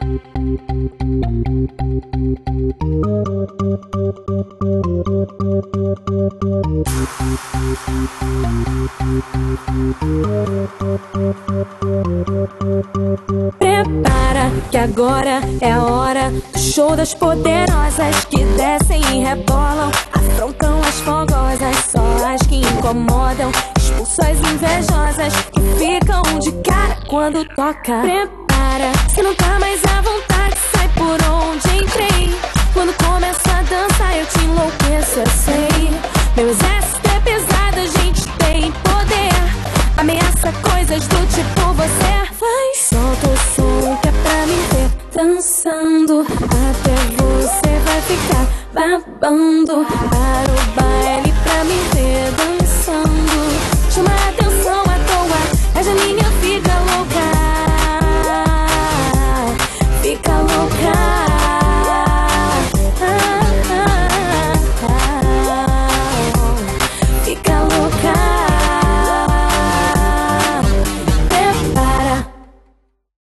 Prepara que agora é a hora do show das poderosas que descem e rebolam, afrontam as fogosas, só as que incomodam, expulsam as invejosas que ficam de cara quando toca. Prepara, se não tá mais à vontade, sai por onde entrei. Quando começa a dançar eu te enlouqueço, eu sei. Meu exército é pesado, a gente tem poder, ameaça coisas do tipo você. Vai, solta o som que é pra me ver dançando, até você vai ficar babando. Para o baile pra me ver dançando.